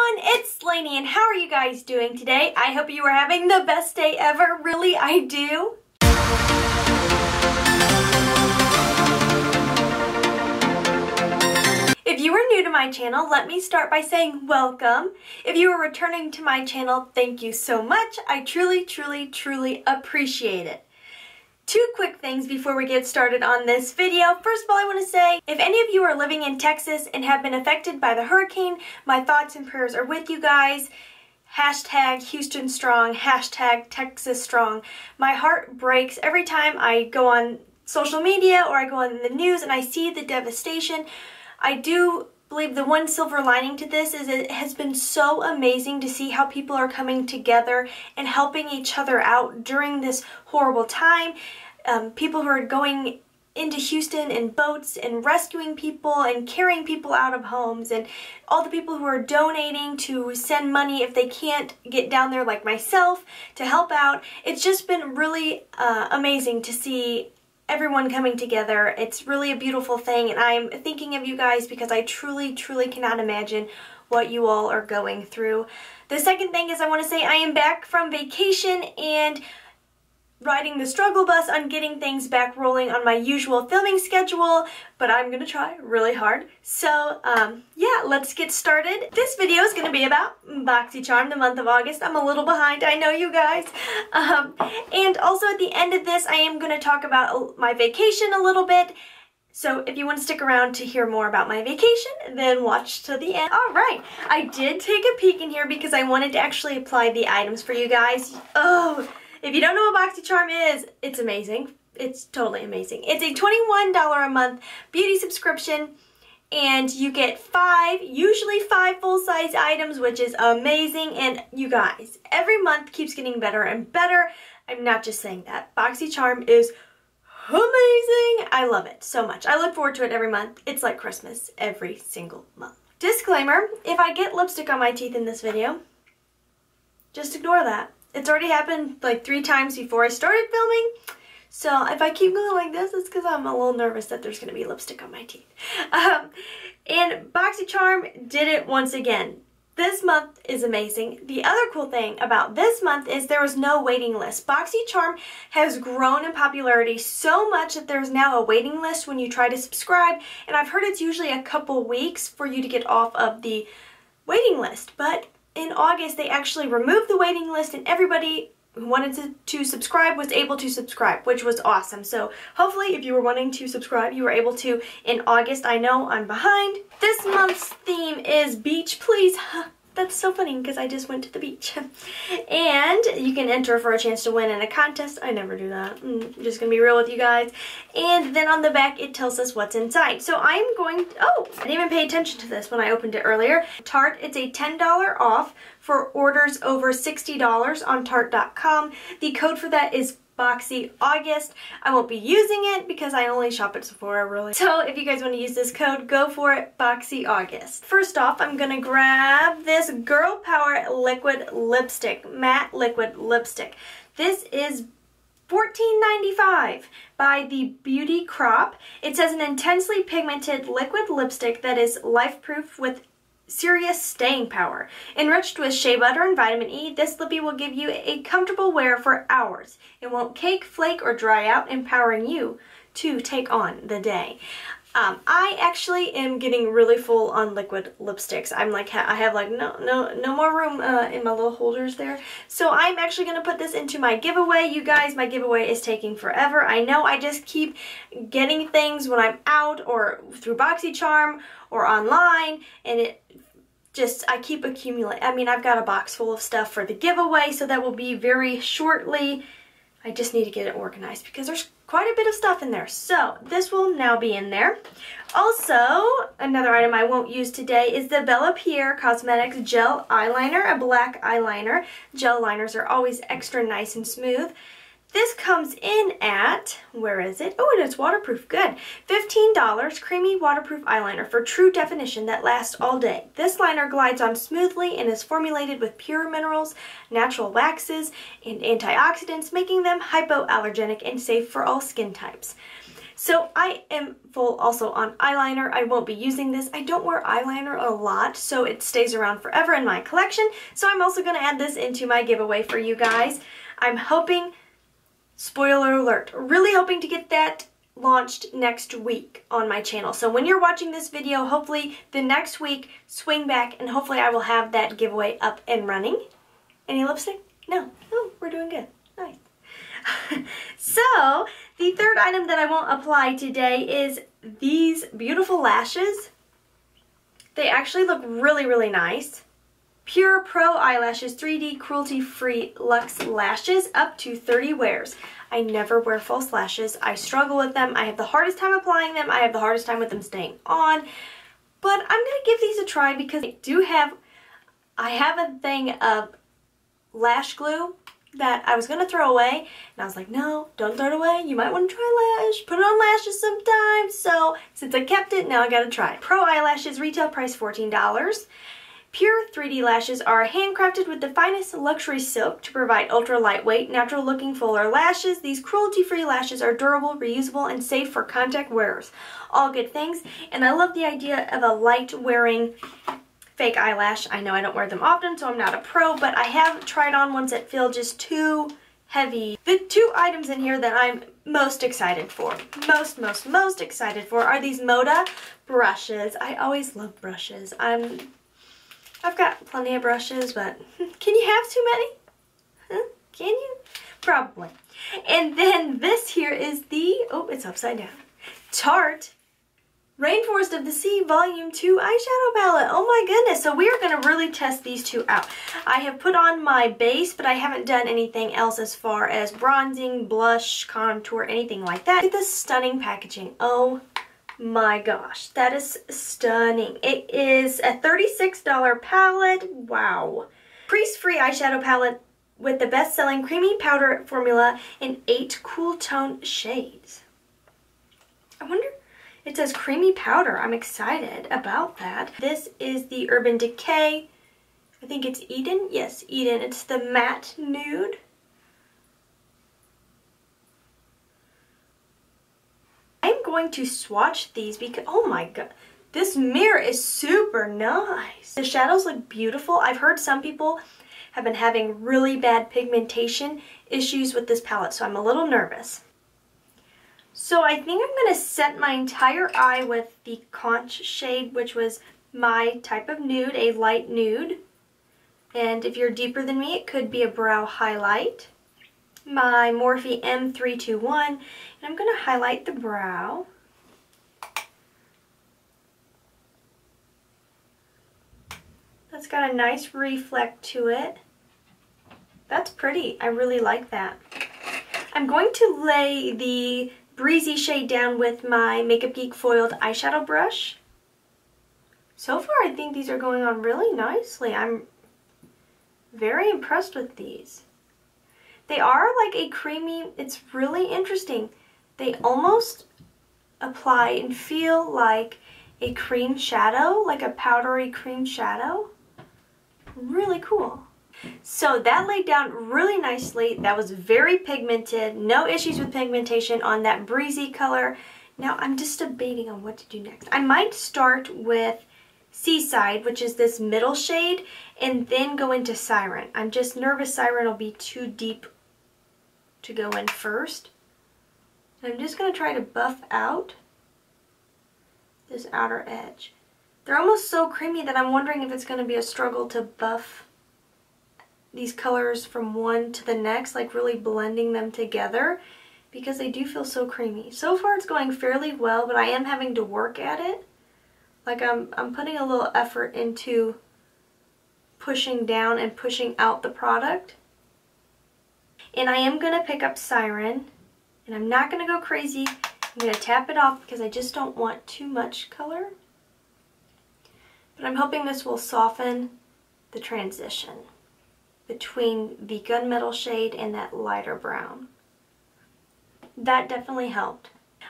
everyone, it's Lainey, and how are you guys doing today? I hope you are having the best day ever. Really, I do. If you are new to my channel, let me start by saying welcome. If you are returning to my channel, thank you so much. I truly appreciate it. Two quick things before we get started on this video. First of all, I want to say, if any of you are living in Texas and have been affected by the hurricane, my thoughts and prayers are with you guys. Hashtag Houston Strong, hashtag Texas Strong. My heart breaks every time I go on social media or I go on the news and I see the devastation. I do believe the one silver lining to this is it has been so amazing to see how people are coming together and helping each other out during this horrible time. People who are going into Houston in boats and rescuing people and carrying people out of homes, and all the people who are donating to send money if they can't get down there, like myself, to help out. It's just been really amazing to see everyone coming together. It's really a beautiful thing, and I'm thinking of you guys because I truly cannot imagine what you all are going through. The second thing is I want to say I am back from vacation and riding the struggle bus on getting things back rolling on my usual filming schedule, but I'm gonna try really hard. So yeah, let's get started. This video is gonna be about BoxyCharm, the month of August. I'm a little behind, I know, you guys. And also at the end of this, I am gonna talk about my vacation a little bit. So if you want to stick around to hear more about my vacation, then watch to the end. Alright, I did take a peek in here because I wanted to actually apply the items for you guys. Oh, if you don't know what BoxyCharm is, it's amazing. It's totally amazing. It's a $21 a month beauty subscription, and you get usually five full-size items, which is amazing. And you guys, every month keeps getting better and better. I'm not just saying that. BoxyCharm is amazing. I love it so much. I look forward to it every month. It's like Christmas every single month. Disclaimer, if I get lipstick on my teeth in this video, just ignore that. It's already happened like 3 times before I started filming, so if I keep going like this, it's because I'm a little nervous that there's going to be lipstick on my teeth. And BoxyCharm did it once again. This month is amazing. The other cool thing about this month is there was no waiting list. BoxyCharm has grown in popularity so much that there's now a waiting list when you try to subscribe, and I've heard it's usually a couple weeks for you to get off of the waiting list, but in August, they actually removed the waiting list and everybody who wanted to subscribe was able to subscribe, which was awesome. So hopefully if you were wanting to subscribe, you were able to in August. I know I'm behind. This month's theme is Beach Please. That's so funny because I just went to the beach. And you can enter for a chance to win in a contest. I never do that. I'm just going to be real with you guys. And then on the back it tells us what's inside. So I'm going to, oh, I didn't even pay attention to this when I opened it earlier. Tarte, it's a $10 off for orders over $60 on Tarte.com. The code for that is BoxyAugust. I won't be using it because I only shop at Sephora, really. So if you guys want to use this code, go for it, BoxyAugust. First off, I'm gonna grab this Girl Power liquid lipstick, matte liquid lipstick. This is $14.95 by the Beauty Crop. It says an intensely pigmented liquid lipstick that is life-proof with serious staying power. Enriched with shea butter and vitamin E, this lippy will give you a comfortable wear for hours. It won't cake, flake, or dry out, empowering you to take on the day. I actually am getting really full on liquid lipsticks. I'm like, I have like no more room in my little holders there. So I'm actually going to put this into my giveaway. You guys, my giveaway is taking forever. I know I just keep getting things when I'm out or through BoxyCharm or online, and I keep accumulating. I mean, I've got a box full of stuff for the giveaway, so that will be very shortly. I just need to get it organized because there's quite a bit of stuff in there. So this will now be in there. Also, another item I won't use today is the Bella Pierre Cosmetics Gel Eyeliner, a black eyeliner. Gel liners are always extra nice and smooth. This comes in at, where is it? Oh, and it's waterproof, good. $15, creamy waterproof eyeliner for true definition that lasts all day. This liner glides on smoothly and is formulated with pure minerals, natural waxes, and antioxidants, making them hypoallergenic and safe for all skin types. So I am full also on eyeliner. I won't be using this. I don't wear eyeliner a lot, so it stays around forever in my collection. So I'm also going to add this into my giveaway for you guys. I'm hoping, spoiler alert, really hoping to get that launched next week on my channel. So when you're watching this video, hopefully the next week, swing back and hopefully I will have that giveaway up and running. Any lipstick? No. Oh, we're doing good. Nice. So, the third item that I won't apply today is these beautiful lashes. They actually look really, really nice. Pure Pro Eyelashes 3D cruelty-free luxe lashes, up to 30 wears. I never wear false lashes. I struggle with them. I have the hardest time applying them. I have the hardest time with them staying on. But I'm going to give these a try because I have a thing of lash glue that I was going to throw away. And I was like, no, don't throw it away. You might want to try lash. Put it on lashes sometime. So since I kept it, now I got to try it. Pro Eyelashes retail price $14. Pure 3D lashes are handcrafted with the finest luxury silk to provide ultra lightweight, natural looking fuller lashes. These cruelty-free lashes are durable, reusable, and safe for contact wearers. All good things. And I love the idea of a light wearing fake eyelash. I know I don't wear them often, so I'm not a pro, but I have tried on ones that feel just too heavy. The two items in here that I'm most excited for, most excited for are these Moda brushes. I always love brushes. I've got plenty of brushes, but can you have too many? Huh? Can you? Probably. And then this here is the, oh, it's upside down, Tarte Rainforest of the Sea Volume 2 eyeshadow palette. Oh my goodness. So we are going to really test these two out. I have put on my base, but I haven't done anything else as far as bronzing, blush, contour, anything like that. Look at this stunning packaging. Oh my gosh, that is stunning. It is a $36 palette. Wow. Crease-free eyeshadow palette with the best-selling creamy powder formula in 8 cool tone shades. I wonder, it says creamy powder. I'm excited about that. This is the Urban Decay. I think it's Eden. Yes, Eden. It's the matte nude. I'm going to swatch these because, oh my god, this mirror is super nice. The shadows look beautiful. I've heard some people have been having really bad pigmentation issues with this palette, so I'm a little nervous. So I think I'm going to set my entire eye with the Conch shade, which was my type of nude, a light nude. And if you're deeper than me, it could be a brow highlight. My Morphe M321, and I'm going to highlight the brow. That's got a nice reflect to it. That's pretty. I really like that. I'm going to lay the Breezy shade down with my Makeup Geek foiled eyeshadow brush. So far, I think these are going on really nicely. I'm very impressed with these. They are like a creamy, it's really interesting. They almost apply and feel like a cream shadow, like a powdery cream shadow. Really cool. So that laid down really nicely. That was very pigmented. No issues with pigmentation on that Breezy color. Now I'm just debating on what to do next. I might start with Seaside, which is this middle shade, and then go into Siren. I'm just nervous Siren will be too deep to go in first. And I'm just going to try to buff out this outer edge. They're almost so creamy that I'm wondering if it's going to be a struggle to buff these colors from one to the next, like really blending them together, because they do feel so creamy. So far it's going fairly well, but I am having to work at it. Like I'm putting a little effort into pushing down and pushing out the product. And I am going to pick up Siren, and I'm not going to go crazy. I'm going to tap it off because I just don't want too much color. But I'm hoping this will soften the transition between the gunmetal shade and that lighter brown. That definitely helped.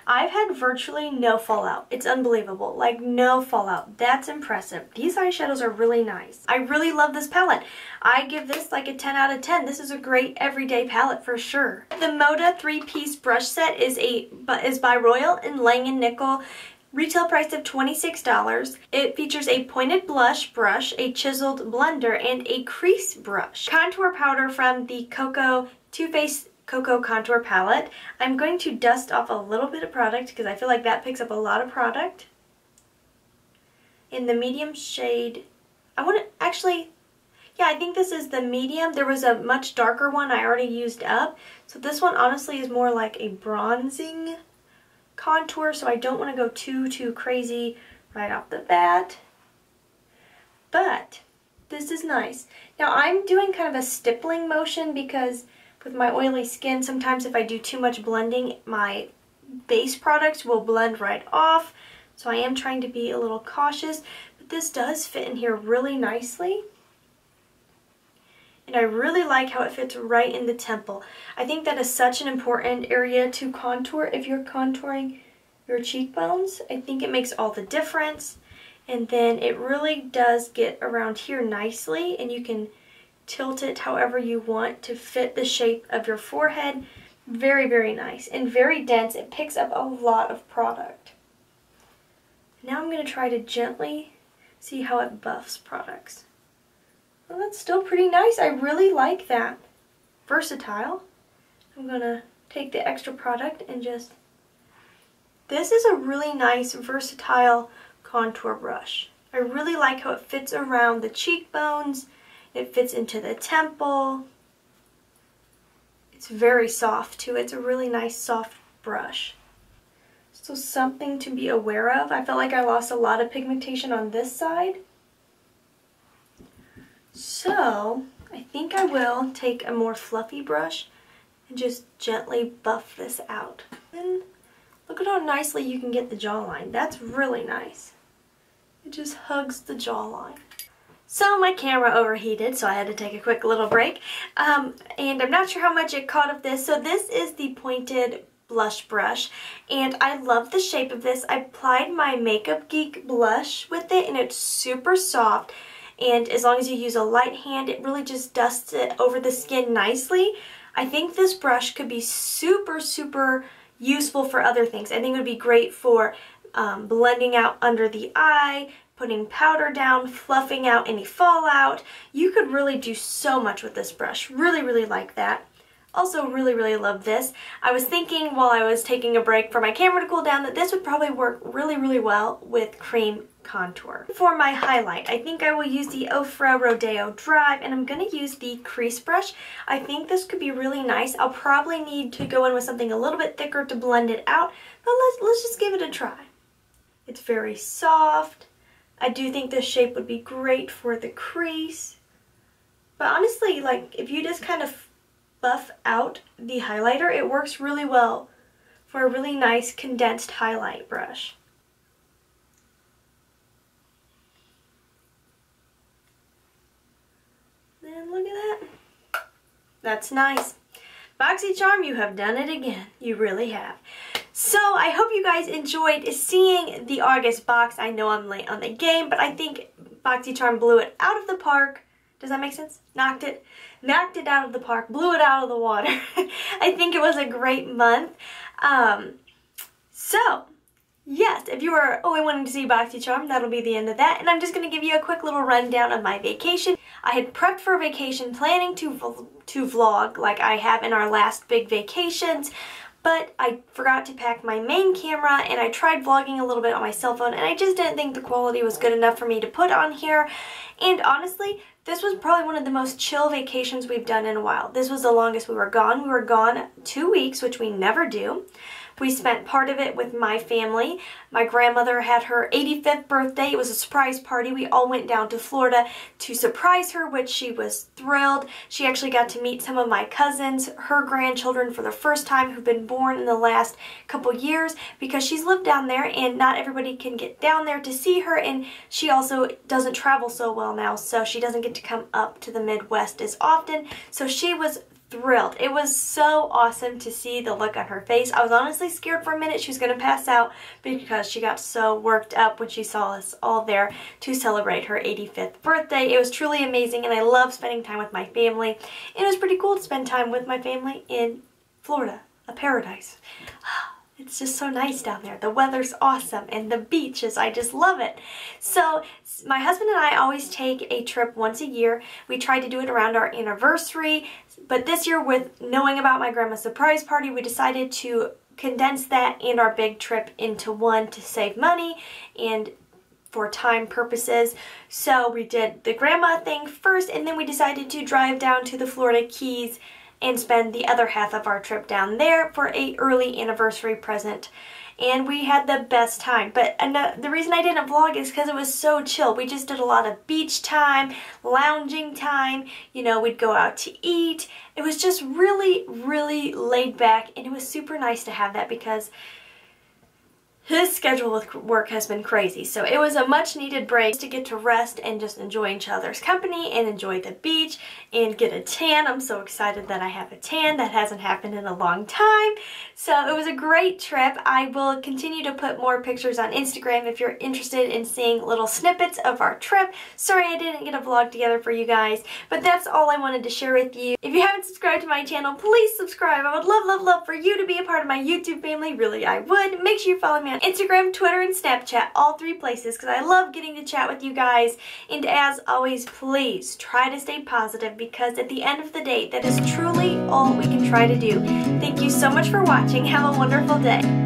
I've had virtually no fallout. It's unbelievable. Like, no fallout. That's impressive. These eyeshadows are really nice. I really love this palette. I give this like a 10 out of 10. This is a great everyday palette for sure. The Moda 3-piece brush set is by Royal and Lange Nickel. Retail price of $26. It features a pointed blush brush, a chiseled blender, and a crease brush. Contour powder from the Too Faced Cocoa Contour Palette. I'm going to dust off a little bit of product because I feel like that picks up a lot of product. In the medium shade, I think this is the medium. There was a much darker one I already used up. So this one honestly is more like a bronzing contour, so I don't want to go too crazy right off the bat. But this is nice. Now I'm doing kind of a stippling motion because with my oily skin, sometimes if I do too much blending, my base products will blend right off. So I am trying to be a little cautious, but this does fit in here really nicely. And I really like how it fits right in the temple. I think that is such an important area to contour if you're contouring your cheekbones. I think it makes all the difference. And then it really does get around here nicely, and you can tilt it however you want to fit the shape of your forehead. Very, very nice and very dense. It picks up a lot of product. Now I'm going to try to gently see how it buffs products. Well, that's still pretty nice. I really like that. Versatile. I'm going to take the extra product and just... This is a really nice, versatile contour brush. I really like how it fits around the cheekbones. It fits into the temple. It's very soft too. It's a really nice soft brush. So something to be aware of. I felt like I lost a lot of pigmentation on this side. So I think I will take a more fluffy brush and just gently buff this out. And look at how nicely you can get the jawline. That's really nice. It just hugs the jawline. So my camera overheated, so I had to take a quick little break. And I'm not sure how much it caught of this. So this is the pointed blush brush, and I love the shape of this. I applied my Makeup Geek blush with it, and it's super soft. And as long as you use a light hand, it really just dusts it over the skin nicely. I think this brush could be super, super useful for other things. I think it would be great for blending out under the eye, putting powder down, fluffing out any fallout. You could really do so much with this brush. Really, really like that. Also really, really love this. I was thinking while I was taking a break for my camera to cool down that this would probably work really, really well with cream contour. For my highlight, I think I will use the Ofra Rodeo Drive, and I'm going to use the crease brush. I think this could be really nice. I'll probably need to go in with something a little bit thicker to blend it out, but let's just give it a try. It's very soft. I do think this shape would be great for the crease. But honestly, like, if you just kind of buff out the highlighter, it works really well for a really nice condensed highlight brush. And look at that. That's nice. BoxyCharm, you have done it again. You really have. So I hope you guys enjoyed seeing the August box. I know I'm late on the game, but I think BoxyCharm blew it out of the park. Does that make sense? Knocked it out of the park, blew it out of the water. I think it was a great month. So, yes, if you are only wanting to see BoxyCharm, that'll be the end of that. And I'm just going to give you a quick little rundown of my vacation. I had prepped for vacation, planning to vlog like I have in our last big vacations, but I forgot to pack my main camera, and I tried vlogging a little bit on my cell phone, and I just didn't think the quality was good enough for me to put on here. And honestly, this was probably one of the most chill vacations we've done in a while. This was the longest we were gone. We were gone 2 weeks, which we never do. We spent part of it with my family. My grandmother had her 85th birthday. It was a surprise party. We all went down to Florida to surprise her, which she was thrilled. She actually got to meet some of my cousins, her grandchildren, for the first time, who've been born in the last couple years, because she's lived down there and not everybody can get down there to see her, and she also doesn't travel so well now, so she doesn't get to come up to the Midwest as often. So she was thrilled. It was so awesome to see the look on her face. I was honestly scared for a minute she was going to pass out because she got so worked up when she saw us all there to celebrate her 85th birthday. It was truly amazing, and I love spending time with my family. And it was pretty cool to spend time with my family in Florida, a paradise. It's just so nice down there. The weather's awesome, and the beaches, I just love it. So my husband and I always take a trip once a year. We try to do it around our anniversary, but this year, with knowing about my grandma's surprise party, we decided to condense that and our big trip into one to save money and for time purposes. So we did the grandma thing first, and then we decided to drive down to the Florida Keys and spend the other half of our trip down there for an early anniversary present. And we had the best time. But the reason I didn't vlog is because it was so chill. We just did a lot of beach time, lounging time, you know, we'd go out to eat. It was just really, really laid back, and it was super nice to have that because his schedule with work has been crazy, so it was a much needed break to get to rest and just enjoy each other's company and enjoy the beach and get a tan. I'm so excited that I have a tan. That hasn't happened in a long time. So it was a great trip. I will continue to put more pictures on Instagram if you're interested in seeing little snippets of our trip. Sorry I didn't get a vlog together for you guys, but that's all I wanted to share with you. If you haven't subscribed to my channel, please subscribe. I would love, love, love for you to be a part of my YouTube family. Really, I would. Make sure you follow me on Instagram, Twitter, and Snapchat, all 3 places, because I love getting to chat with you guys. And as always, please try to stay positive, because at the end of the day, that is truly all we can try to do. Thank you so much for watching. Have a wonderful day.